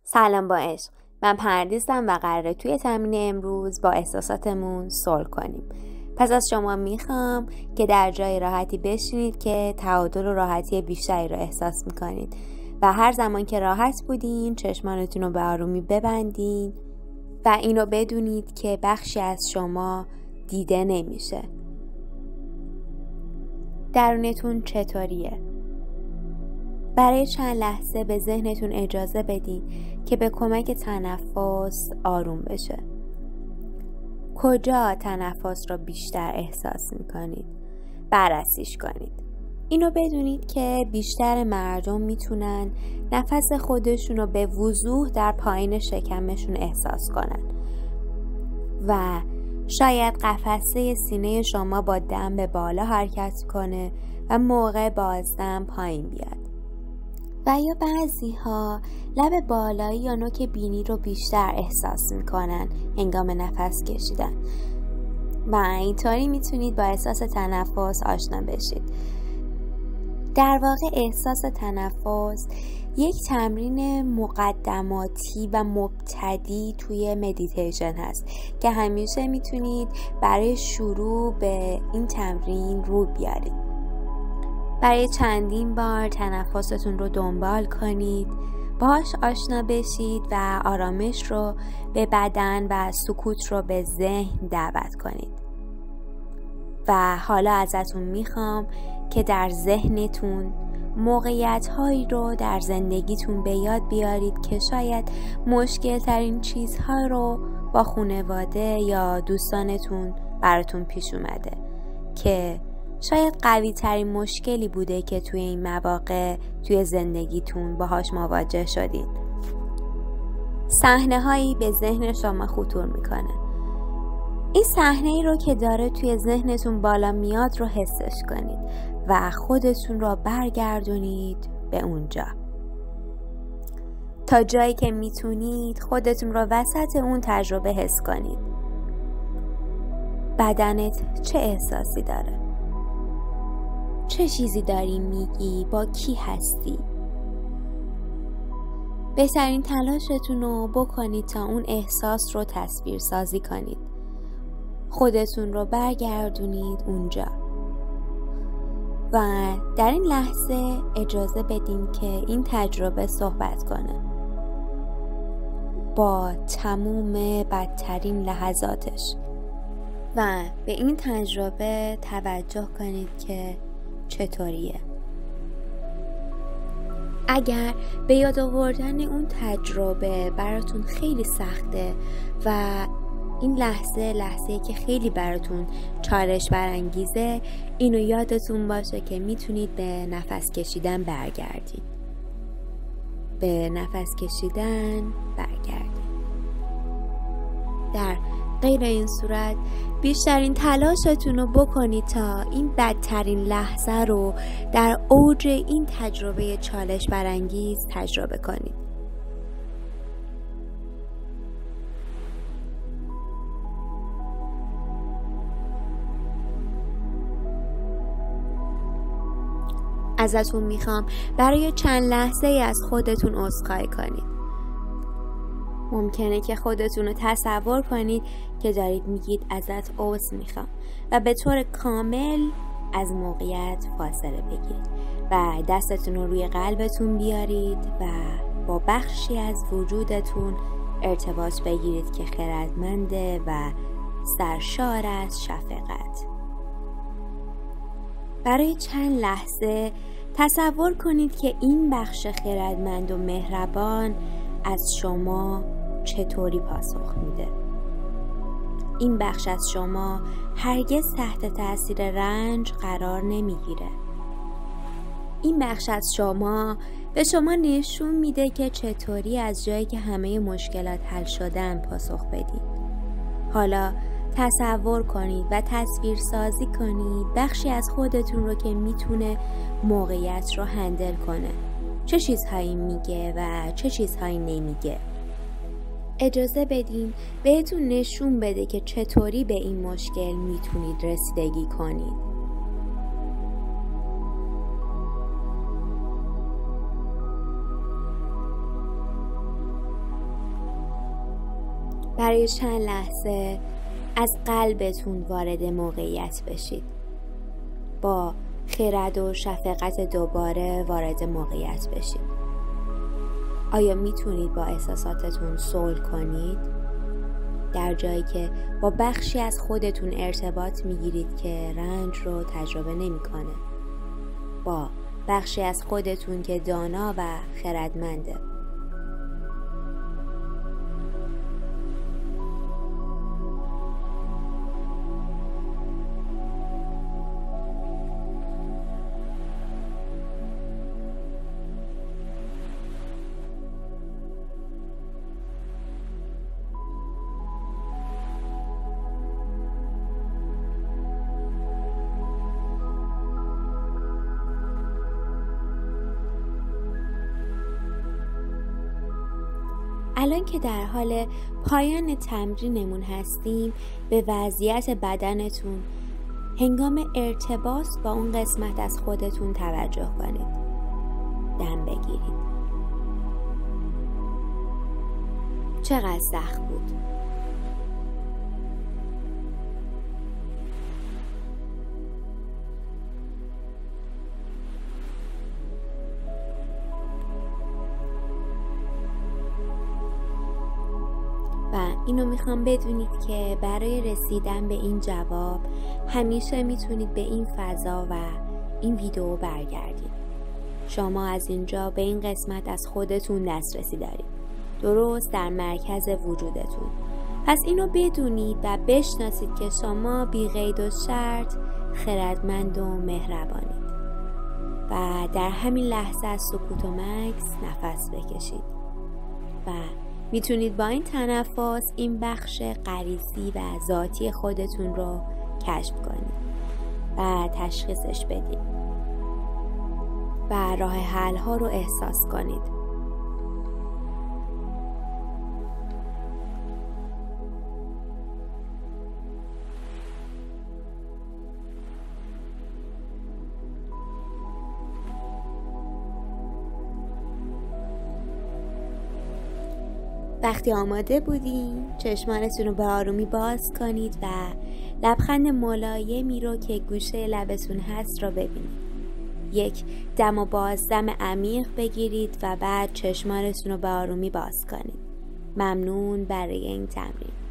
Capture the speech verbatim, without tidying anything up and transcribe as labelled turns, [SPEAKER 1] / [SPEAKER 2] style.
[SPEAKER 1] سلام با عشق. من پردیسم و قراره توی تمرین امروز با احساساتمون صلح کنیم. پس از شما میخوام که در جای راحتی بشینید که تعادل و راحتی بیشتری رو احساس میکنید و هر زمان که راحت بودین چشمانتون رو به آرومی ببندین و اینو بدونید که بخشی از شما دیده نمیشه. درونتون چطوریه؟ برای چند لحظه به ذهنتون اجازه بدین که به کمک تنفس آروم بشه. کجا تنفس را بیشتر احساس میکنید؟ بررسیش کنید. اینو بدونید که بیشتر مردم میتونن نفس خودشون رو به وضوح در پایین شکمشون احساس کنن و شاید قفسه سینه شما با دم به بالا حرکت کنه و موقع بازدم پایین بیاد. و یا بعضی ها لب بالایی یا نوک بینی رو بیشتر احساس میکنن هنگام نفس کشیدن و اینطوری میتونید با احساس تنفس آشنا بشید. در واقع احساس تنفس یک تمرین مقدماتی و مبتدی توی مدیتیشن هست که همیشه میتونید برای شروع به این تمرین رو بیارید. برای چندین بار تنفستون رو دنبال کنید، باهاش آشنا بشید و آرامش رو به بدن و سکوت رو به ذهن دعوت کنید. و حالا ازتون میخوام که در ذهنتون موقعیت هایی رو در زندگیتون به یاد بیارید که شاید مشکل ترین چیزها رو با خانواده یا دوستانتون براتون پیش اومده که شاید قوی ترین مشکلی بوده که توی این مواقع توی زندگیتون باهاش مواجه شدین. صحنه هایی به ذهن شما خطور میکنه. این صحنه ای رو که داره توی ذهنتون بالا میاد رو حسش کنید و خودتون رو برگردونید به اونجا. تا جایی که میتونید خودتون رو وسط اون تجربه حس کنید. بدنت چه احساسی داره؟ چه چیزی داری میگی؟ با کی هستی؟ بهترین تلاشتون رو بکنید تا اون احساس رو تصویر سازی کنید. خودتون رو برگردونید اونجا و در این لحظه اجازه بدین که این تجربه صحبت کنه با تموم بدترین لحظاتش و به این تجربه توجه کنید که چطوریه. اگر به یاد آوردن اون تجربه براتون خیلی سخته و این لحظه لحظه‌ای که خیلی براتون چالش برانگیزه، اینو یادتون باشه که میتونید به نفس کشیدن برگردید. به نفس کشیدن برگردید. در غیر این صورت بیشترین تلاشتون رو بکنید تا این بدترین لحظه رو در اوج این تجربه چالش برانگیز تجربه کنید. ازتون میخوام برای چند لحظه از خودتون عذرخواهی کنید. ممکنه که خودتون رو تصور کنید که دارید میگید ازت عذر میخوام و به طور کامل از موقعیت فاصله بگیرید و دستتون رو روی قلبتون بیارید و با بخشی از وجودتون ارتباط بگیرید که خردمنده و سرشار از شفقت. برای چند لحظه تصور کنید که این بخش خردمند و مهربان از شما چطوری پاسخ میده. این بخش از شما هرگز تحت تاثیر رنج قرار نمیگیره. این بخش از شما به شما نشون میده که چطوری از جایی که همه مشکلات حل شدن پاسخ بدید. حالا تصور کنید و تصویر سازی کنید بخشی از خودتون رو که میتونه موقعیت رو هندل کنه. چه چیزهایی میگه و چه چیزهایی نمیگه. اجازه بدین بهتون نشون بده که چطوری به این مشکل میتونید رسیدگی کنید. برای چند لحظه از قلبتون وارد موقعیت بشید. با خرد و شفقت دوباره وارد موقعیت بشید. آیا میتونید با احساساتتون صلح کنید؟ در جایی که با بخشی از خودتون ارتباط میگیرید که رنج رو تجربه نمیکنه. با بخشی از خودتون که دانا و خردمنده. الان که در حال پایان تمرینمون هستیم، به وضعیت بدنتون هنگام ارتباط با اون قسمت از خودتون توجه کنید. دم بگیرید. چقدر سخت بود؟ و اینو میخوام بدونید که برای رسیدن به این جواب همیشه میتونید به این فضا و این ویدیو برگردید. شما از اینجا به این قسمت از خودتون دسترسی دارید، درست در مرکز وجودتون. پس اینو بدونید و بشناسید که شما بی قید و شرط خردمند و مهربانید. و در همین لحظه از سکوت و مکث نفس بکشید و میتونید با این تنفس این بخش غریزی و ذاتی خودتون رو کشف کنید و تشخیصش بدید و راه حل ها رو احساس کنید. وقتی آماده بودین چشمانتون رو به آرومی باز کنید و لبخند ملایمی رو که گوشه لبتون هست رو ببینید. یک دم و بازدم عمیق بگیرید و بعد چشمانتون رو به آرومی باز کنید. ممنون برای این تمرین.